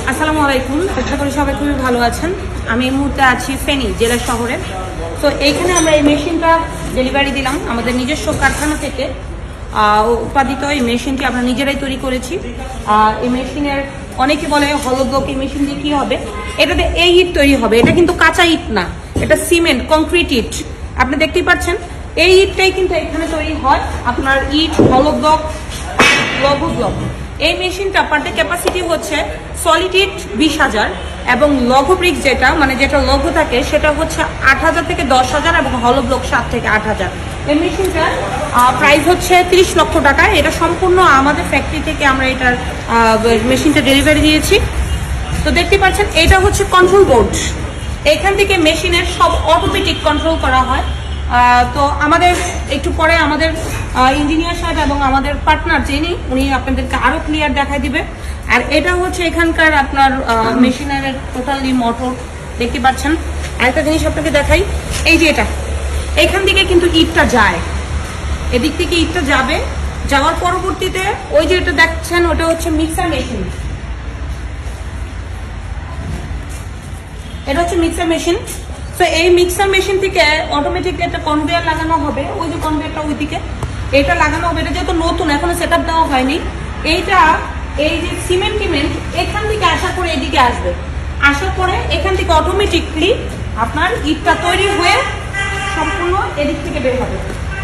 আসসালামু আলাইকুম, আশা করি সবাই খুবই ভালো আছেন। আমি এই মুহূর্তে আছি ফেনী জেলা শহরে। তো এইখানে আমরা এই মেশিনটা ডেলিভারি দিলাম আমাদের নিজস্ব কারখানা থেকে উৎপাদিত। এই মেশিনটি আমরা নিজেরাই তৈরি করেছি। এই মেশিনের অনেকে বলে হলো ব্লক, এই মেশিন দিয়ে কি হবে, এটাতে এই ইট তৈরি হবে। এটা কিন্তু কাঁচা ইট না, এটা সিমেন্ট কংক্রিট ইট। আপনি দেখতেই পাচ্ছেন এই ইটটাই কিন্তু এখানে তৈরি হয়। আপনার ইট, হলো ব্লক, লঘু ব্লক। এই মেশিনটা পার ডে ক্যাপাসিটি হচ্ছে সলিড ইট 20,000 এবং লঘু ব্রিক যেটা লঘু থাকে সেটা হচ্ছে 8,000 থেকে 10,000 এবং হলো ব্লক 7 থেকে 8,000। এই মেশিনটার প্রাইস হচ্ছে 30 লক্ষ টাকা। এটা সম্পূর্ণ আমাদের ফ্যাক্টরি থেকে আমরা এটার মেশিনটা ডেলিভারি দিয়েছি। তো দেখতে পাচ্ছেন এটা হচ্ছে কন্ট্রোল বোর্ড। এখান থেকে মেশিনের সব অটোমেটিক কন্ট্রোল করা হয়। তো আমাদের একটু পরে আমাদের ইঞ্জিনিয়ার সাহেব এবং আমাদের পার্টনার যিনি, উনি আপনাদেরকে আরো ক্লিয়ার দেখাই দিবে। আর এটা হচ্ছে এখানকার আপনার মেশিনের টোটালি মোটর দেখতে পাচ্ছেন। আরেকটা জিনিস আপনাকে দেখাই, এই যে এটা এখান থেকে কিন্তু ইটটা যায়, এদিক থেকে ইটটা যাবে, যাওয়ার পরবর্তীতে ওই যে এটা দেখছেন ওটা হচ্ছে মিক্সার মেশিন। এটা হচ্ছে মিক্সার মেশিন। তো এই মিক্সার মেশিন থেকে অটোমেটিকলি একটা কনভেয়ার লাগানো হবে। ওই যে কনভেয়ারটা ওইদিকে এটা লাগানো হবে। এটা যেহেতু নতুন, এখনো সেট আপ দেওয়া হয়নি। এইটা এই যে সিমেন্ট এখান থেকে আসার পরে এদিকে আসবে, আসার পরে এখান থেকে অটোমেটিকলি আপনার ইটটা তৈরি হয়ে সম্পূর্ণ এদিক থেকে বের হবে।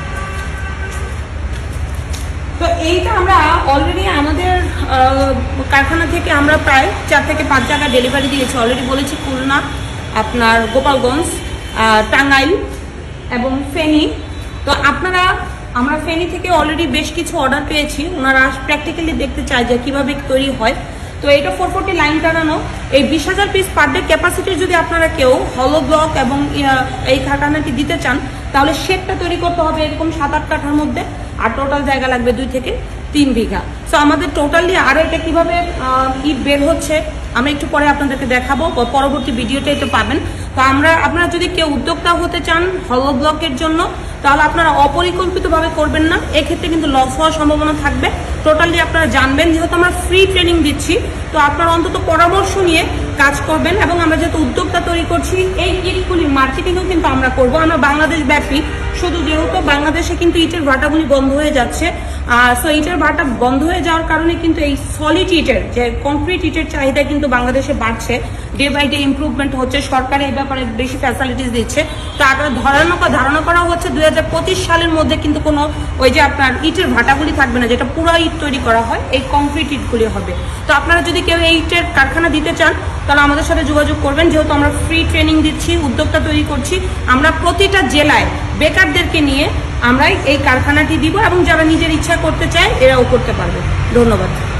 তো এইটা আমরা অলরেডি আমাদের কারখানা থেকে আমরা প্রায় 4 থেকে 5 জায়গায় ডেলিভারি দিয়েছি। অলরেডি বলেছি খুলনা, আপনার গোপালগঞ্জ, টাঙ্গাইল এবং ফেনী। তো আমরা ফেনী থেকে অলরেডি বেশ কিছু অর্ডার পেয়েছি। ওনারা প্র্যাকটিক্যালি দেখতে চায় যে কিভাবে তৈরি হয়। তো এটা 440 লাইন টানানো। এই 20,000 পিস পার ডে ক্যাপাসিটির যদি আপনারা কেউ হলো ব্লক এবং এই কারখানাটি দিতে চান, তাহলে শেডটা তৈরি করতে হবে এরকম 7-8 কাঠার মধ্যে। আর টোটাল জায়গা লাগবে 2 থেকে 3 বিঘা। তো আমাদের টোটালি আর এটা কিভাবে ইট বের হচ্ছে আমরা একটু পরে আপনাদেরকে দেখাবো, পরবর্তী ভিডিওতে এটা পাবেন। তো আপনারা যদি কেউ উদ্যোক্তা হতে চান হলো ব্লকের জন্য, তাহলে আপনারা অপরিকল্পিতভাবে করবেন না, এক্ষেত্রে কিন্তু লস হওয়ার সম্ভাবনা থাকবে। টোটালি আপনারা জানবেন, যেহেতু আমরা ফ্রি ট্রেনিং দিচ্ছি, তো আপনারা অন্তত পরামর্শ নিয়ে কাজ করবেন। এবং আমরা যেহেতু উদ্যোক্তা তৈরি করছি, এই ইটগুলির মার্কেটিংও কিন্তু আমরা করবো। আমরা বাংলাদেশ ব্যাপী, শুধু যেহেতু বাংলাদেশে কিন্তু ইটের ভাটাগুলি বন্ধ হয়ে যাচ্ছে, সো ইটের ভাটা বন্ধ হয়ে যাওয়ার কারণে কিন্তু এই সলিড ইটের যে কংক্রিট ইটের চাহিদা কিন্তু বাংলাদেশে বাড়ছে। ডে বাই ডে ইমপ্রুভমেন্ট হচ্ছে, সরকার এই ব্যাপারে বেশি ফ্যাসিলিটিস দিচ্ছে। তো আগে ধারণা করা হচ্ছে 2025 সালের মধ্যে কিন্তু কোনো ওই যে আপনার ইটের ভাটাগুলি থাকবে না, যেটা পুরো ইট তৈরি করা হয়, এই কংক্রিট ইটগুলি হবে। তো আপনারা যদি কেউ এই ইটের কারখানা দিতে চান, তাহলে আমাদের সাথে যোগাযোগ করবেন। যেহেতু আমরা ফ্রি ট্রেনিং দিচ্ছি, উদ্যোক্তা তৈরি করছি, আমরা প্রতিটা জেলায় বেকারদেরকে নিয়ে আমরা এই কারখানাটি দিব এবং যারা নিজের ইচ্ছা করতে চায় এরাও করতে পারবে। ধন্যবাদ।